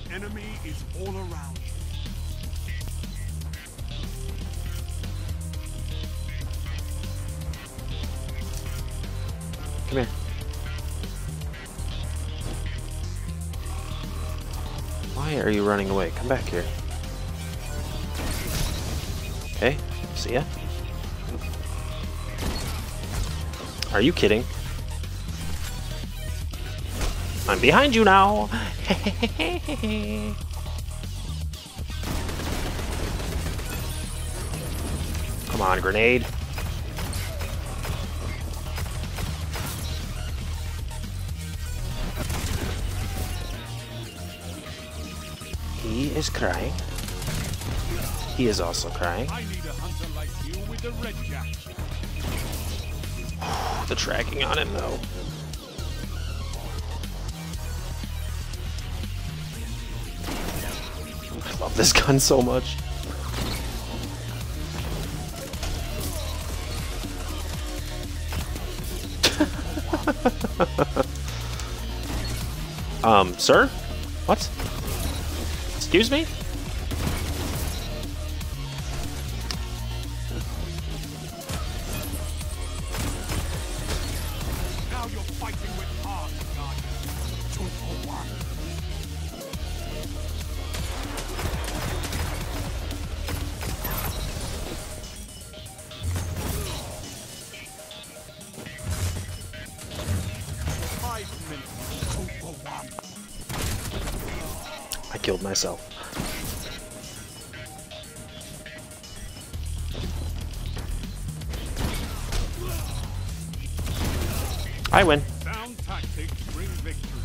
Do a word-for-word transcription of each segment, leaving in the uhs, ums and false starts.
enemy is all around. Come here. Why are you running away? Come back here. Okay, see ya. Are you kidding? I'm behind you now! Come on, grenade. He is crying. He is also crying. I need a hunter like you with the red cap. The tracking on him, though. I love this gun so much. um, sir? What? Excuse me? Now you're fighting with heart, Guardian. Two for one. Five minutes. Two for one. I killed myself. I win. Sound tactics bring victory.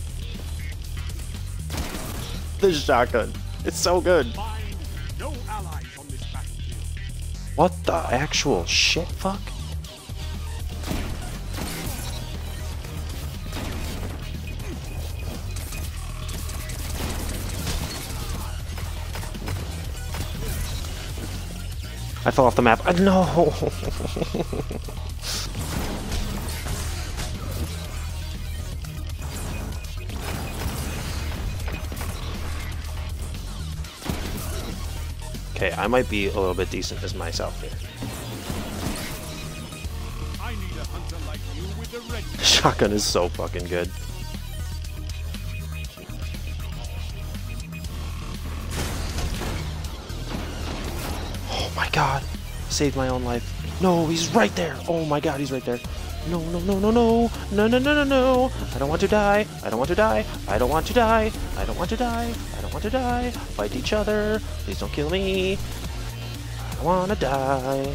This shotgun. It's so good. Find no allies on this battlefield. What the actual shit fuck? I fell off the map. Uh, no! Okay, I might be a little bit decent as myself here. I need a hunter like you with the red cap. Shotgun is so fucking good. Oh my god. Saved my own life. No, he's right there. Oh my god, he's right there. No, no, no, no, no. No, no, no, no, no. I don't want to die. I don't want to die. I don't want to die. I don't want to die. I don't want to die. Fight each other. Please don't kill me. I don't want to die.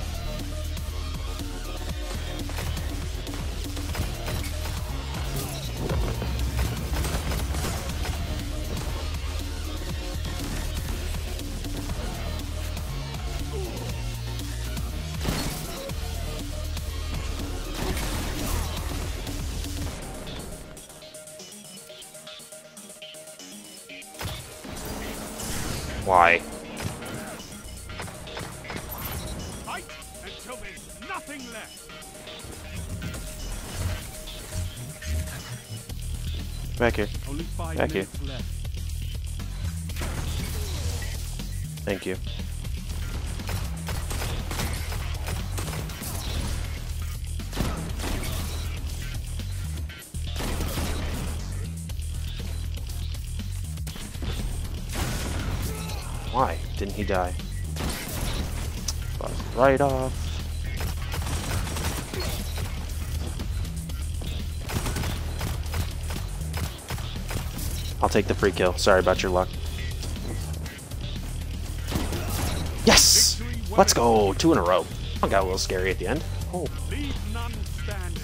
Why? Fight until there's nothing left. Back here. Only five Back here. minutes left. Thank you. Why didn't he die? Fuck right off. I'll take the free kill. Sorry about your luck. Yes! Let's go! Two in a row. I got a little scary at the end. Oh. Leave none standing.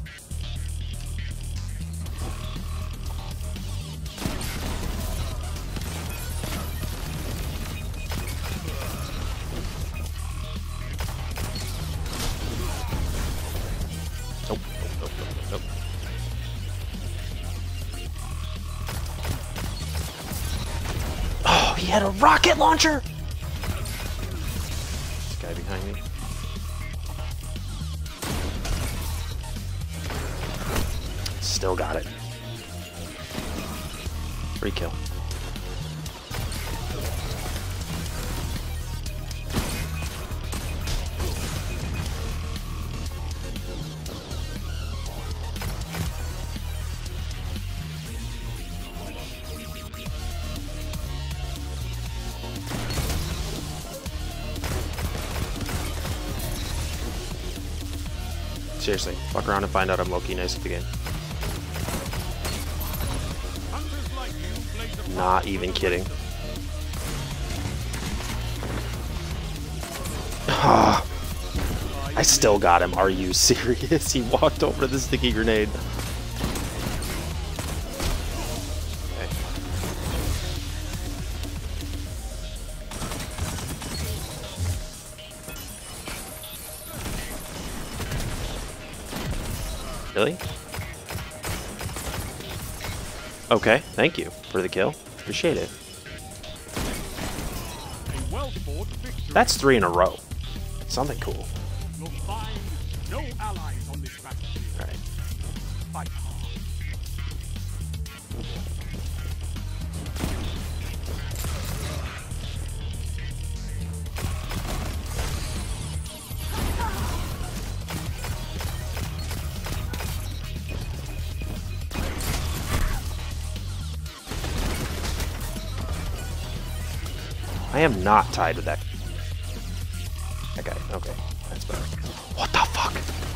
Nope, nope, nope, nope, nope. Oh, he had a rocket launcher! This guy behind me. Still got it. Free kill. Seriously, fuck around and find out I'm low-key nice at the game. Hunters like you blaze a Not path even for the kidding. rest of Ah, us. I still got him. Are you serious? He walked over the sticky grenade. Okay. Really? Okay, thank you for the kill. Appreciate it. A well-fought victory. That's three in a row. Something cool. You'll find no allies on this battlefield. Alright. Fight hard. I am not tied with that. That guy. Okay, that's better. What the fuck?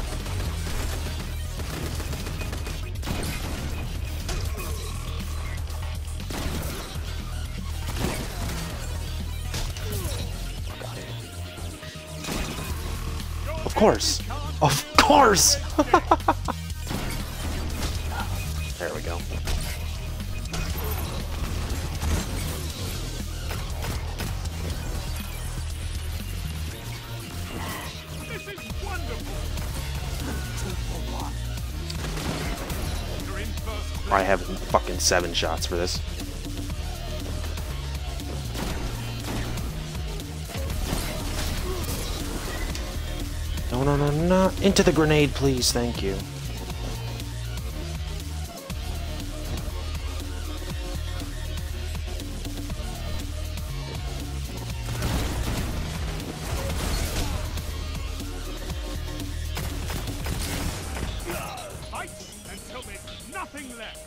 Of course. Of course. There we go. This is wonderful. Two for one. You're in first place. I have fucking seven shots for this. No, no, no, no. Into the grenade, please. Thank you. Fight until there's nothing left.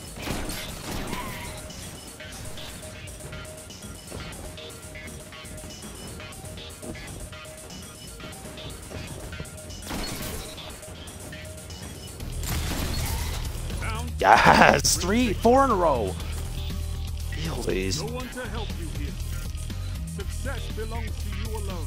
Down. Yes! Three, four in a row. Please. No one to help you here. Success belongs to you alone.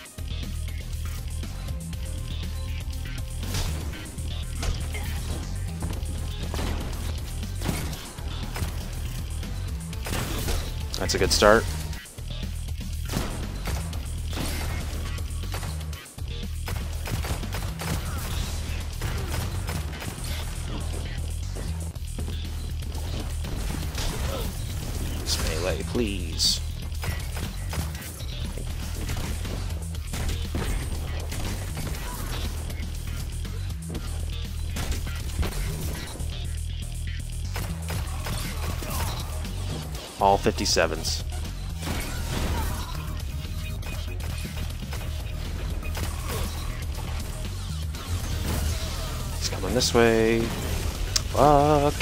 That's a good start. This melee, please. All fifty-sevens. He's coming this way. Fuck.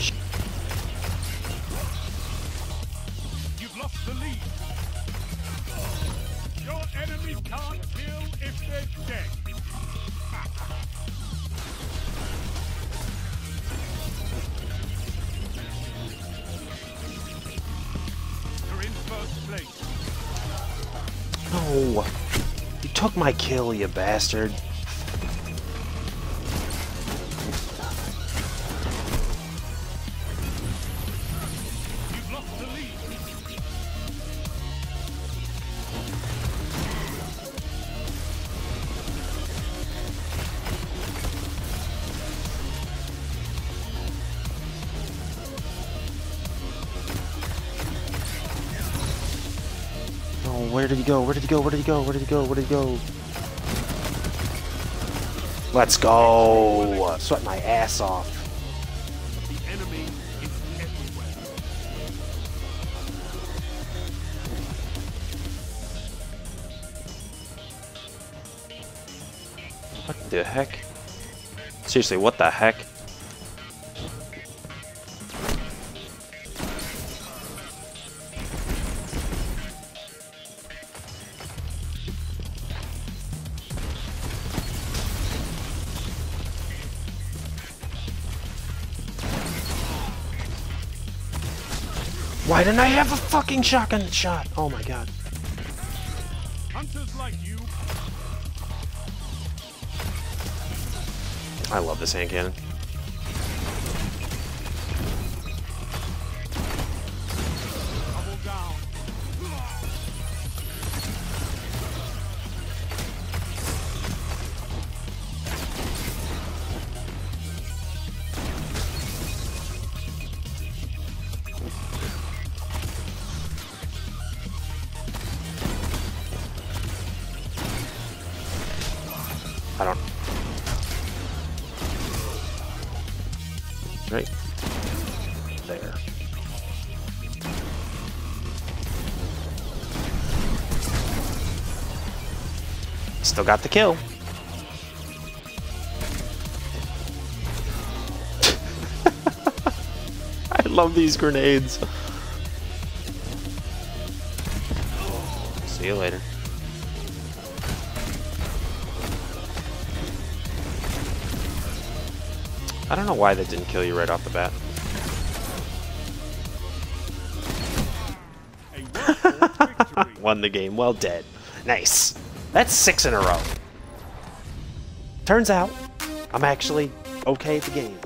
You've lost the lead. Your enemies can't kill if they're dead. You're in first place. No. You took my kill, you bastard. You've lost the lead. No, where did he go? Where did he go? Where did he go? Where did he go? Where did he go? Let's go! Sweat my ass off. The enemy is everywhere. What the heck? Seriously, what the heck? Why didn't I have a fucking shotgun shot? Oh my god. Hunters like you. I love this hand cannon. Double down. I don't... Right there. Still got the kill. I love these grenades. See you later. I don't know why that didn't kill you right off the bat. Won the game. Well, dead. Nice. That's six in a row. Turns out, I'm actually okay at the game.